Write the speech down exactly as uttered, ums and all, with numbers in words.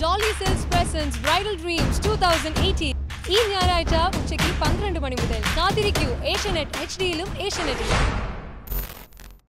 Jolly Silks presents Bridal Dreams twenty eighteen. ഈ ഞായറാഴ്ച ഉച്ചയ്ക്ക് പന്ത്രണ്ട് മണി മുതൽ കാത്തിരിക്കൂ ഏഷ്യാനെറ്റ് എച്ച് ഡിയിലും ഏഷ്യാനെറ്റിലും.